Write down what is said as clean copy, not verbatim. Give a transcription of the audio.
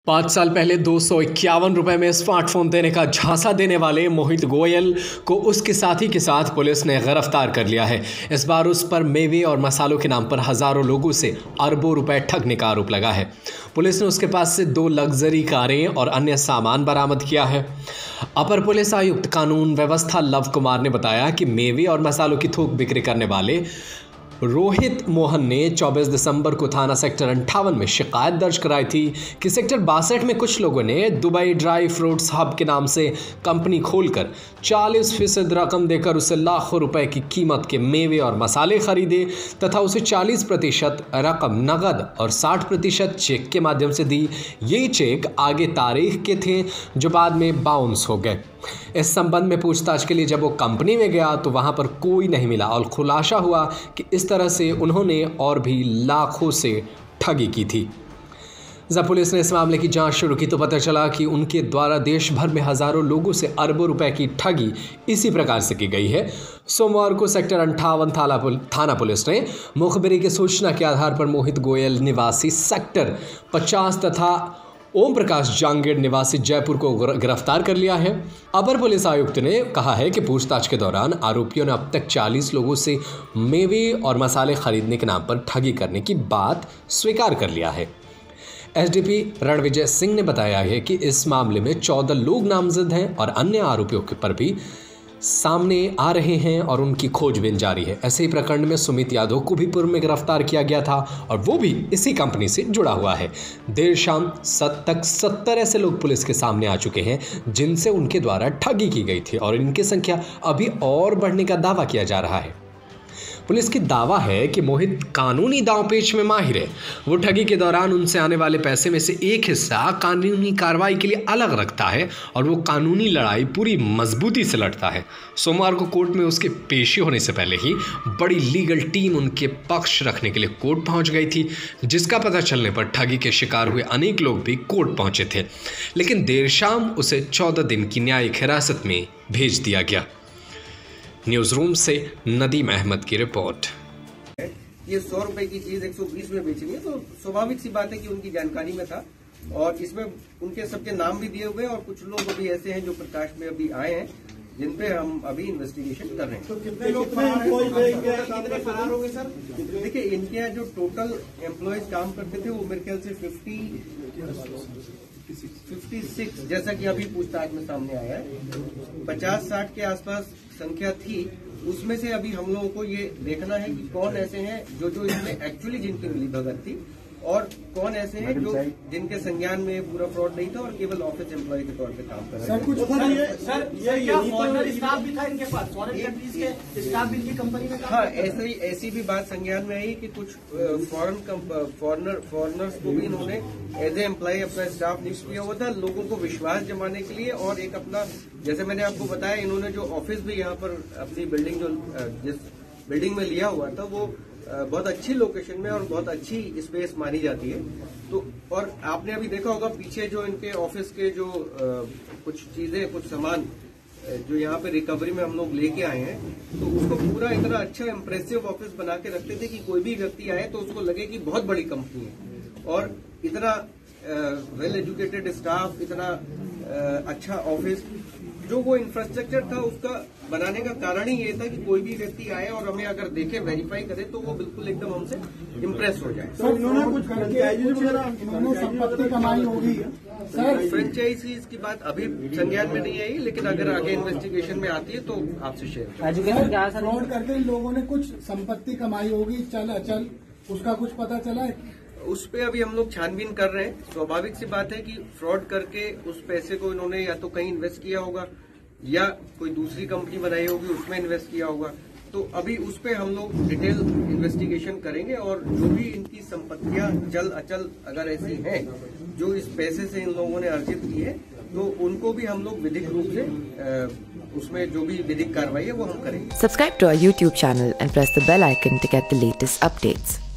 5 साल पहले 251 रुपए में स्मार्टफोन देने का झांसा देने वाले मोहित गोयल को उसके साथी के साथ पुलिस ने गिरफ्तार कर लिया है। इस बार उस पर मेवे और मसालों के नाम पर हजारों लोगों से अरबों रुपए ठगने का आरोप लगा है। पुलिस ने उसके पास से 2 लग्जरी कारें और अन्य सामान बरामद किया है। अपर पुलिस आयुक्त कानून व्यवस्था लव कुमार ने बताया कि मेवे और मसालों की थोक बिक्री करने वाले रोहित मोहन ने 24 दिसंबर को थाना सेक्टर 58 में शिकायत दर्ज कराई थी कि सेक्टर 62 में कुछ लोगों ने दुबई ड्राई फ्रूट्स हब के नाम से कंपनी खोलकर 40% रकम देकर उसे लाखों रुपए की कीमत के मेवे और मसाले खरीदे तथा उसे 40% रकम नगद और 60% चेक के माध्यम से दी। यही चेक आगे तारीख के थे जो बाद में बाउंस हो गए। इस संबंध में पूछताछ के लिए जब वो कंपनी में गया तो वहां पर कोई नहीं मिला और खुलासा हुआ कि इस तरह से उन्होंने और भी लाखों से ठगी की थी। जब पुलिस ने इस मामले की जांच शुरू की तो पता चला कि उनके द्वारा देश भर में हजारों लोगों से अरबों रुपए की ठगी इसी प्रकार से की गई है। सोमवार को सेक्टर 58 थाना पुलिस ने मुखबिरी की सूचना के आधार पर मोहित गोयल निवासी सेक्टर 50 तथा ओम प्रकाश जांगीर निवासी जयपुर को गिरफ्तार कर लिया है। अपर पुलिस आयुक्त ने कहा है कि पूछताछ के दौरान आरोपियों ने अब तक 40 लोगों से मेवे और मसाले खरीदने के नाम पर ठगी करने की बात स्वीकार कर लिया है। एसडीपी रणविजय सिंह ने बताया है कि इस मामले में 14 लोग नामजद हैं और अन्य आरोपियों के पर भी सामने आ रहे हैं और उनकी खोजबीन जारी है। ऐसे ही प्रकरण में सुमित यादव को भी पूर्व में गिरफ्तार किया गया था और वो भी इसी कंपनी से जुड़ा हुआ है। देर शाम तक 70 ऐसे लोग पुलिस के सामने आ चुके हैं जिनसे उनके द्वारा ठगी की गई थी और इनकी संख्या अभी और बढ़ने का दावा किया जा रहा है। पुलिस की दावा है कि मोहित कानूनी दांवपेच में माहिर है। वो ठगी के दौरान उनसे आने वाले पैसे में से एक हिस्सा कानूनी कार्रवाई के लिए अलग रखता है और वो कानूनी लड़ाई पूरी मजबूती से लड़ता है। सोमवार को कोर्ट में उसके पेशी होने से पहले ही बड़ी लीगल टीम उनके पक्ष रखने के लिए कोर्ट पहुंच गई थी, जिसका पता चलने पर ठगी के शिकार हुए अनेक लोग भी कोर्ट पहुंचे थे, लेकिन देर शाम उसे 14 दिन की न्यायिक हिरासत में भेज दिया गया। न्यूज रूम से नदीम अहमद की रिपोर्ट। ये 100 रुपए की चीज 120 में बेचनी है तो स्वाभाविक सी बात है कि उनकी जानकारी में था और इसमें उनके सबके नाम भी दिए हुए हैं और कुछ लोग अभी ऐसे हैं जो प्रकाश में अभी आए हैं जिन पे हम अभी इन्वेस्टिगेशन कर रहे हैं। तो कितने लोग कितने फरार हो गए सर? देखिए, इनके यहाँ जो टोटल एम्प्लॉयज काम करते थे वो मेरे ख्याल से 56 जैसा कि अभी पूछताछ में सामने आया है। 50-60 के आसपास संख्या थी। उसमें से अभी हम लोगों को ये देखना है कि कौन ऐसे हैं जो इसमें एक्चुअली जिनकी मिली भगत थी और कौन ऐसे हैं जो जिनके संज्ञान में पूरा फ्रॉड नहीं था और केवल ऑफिस एम्प्लॉय के तौर पे काम कर रहे थे। सर फॉरेनर स्टाफ भी था इनके पास, फॉरेन कंट्रीज के स्टाफ भी इनकी कंपनी में काम। हाँ, ऐसी भी बात संज्ञान में आई कि कुछ फॉरेनर्स को भी इन्होंने एज ए एम्प्लॉय अपना स्टाफ नियुक्त किया हुआ था लोगों को विश्वास जमाने के लिए। और एक अपना, जैसे मैंने आपको बताया, इन्होंने जो ऑफिस भी यहाँ पर अपनी बिल्डिंग जिस बिल्डिंग में लिया हुआ था वो बहुत अच्छी लोकेशन में और बहुत अच्छी स्पेस मानी जाती है। तो और आपने अभी देखा होगा पीछे जो इनके ऑफिस के जो कुछ चीजें, कुछ सामान जो यहाँ पे रिकवरी में हम लोग लेके आए हैं, तो उसको पूरा इतना अच्छा इम्प्रेसिव ऑफिस बना के रखते थे कि कोई भी व्यक्ति आए तो उसको लगे कि बहुत बड़ी कंपनी है। और इतना वेल एजुकेटेड स्टाफ, इतना अच्छा ऑफिस, जो वो इंफ्रास्ट्रक्चर था उसका बनाने का कारण ही ये था कि कोई भी व्यक्ति आए और हमें अगर देखे, वेरीफाई करे तो वो बिल्कुल एकदम हमसे इम्प्रेस हो जाए। तो इन्होंने कुछ इन्होंने संपत्ति कमाई होगी सर? फ्रेंचाइजीज की बात अभी संज्ञान में नहीं आई, लेकिन अगर आगे इन्वेस्टिगेशन में आती है तो आपसे शेयर। फ्रॉड करके इन लोगों ने कुछ संपत्ति कमाई होगी, चल अचल, उसका कुछ पता चला है? उस पे अभी हम लोग छानबीन कर रहे हैं। स्वाभाविक सी बात है कि फ्रॉड करके उस पैसे को इन्होंने या तो कहीं इन्वेस्ट किया होगा या कोई दूसरी कंपनी बनाई होगी उसमें इन्वेस्ट किया होगा। तो अभी उस पे हम लोग डिटेल इन्वेस्टिगेशन करेंगे और जो भी इनकी संपत्तियां चल अचल अगर ऐसी हैं जो इस पैसे से इन लोगों ने अर्जित की है तो उनको भी हम लोग विधिक रूप से उसमें जो भी विधिक कार्रवाई है वो हम करेंगे। Subscribe to our YouTube channel and press the bell icon to get the latest updates.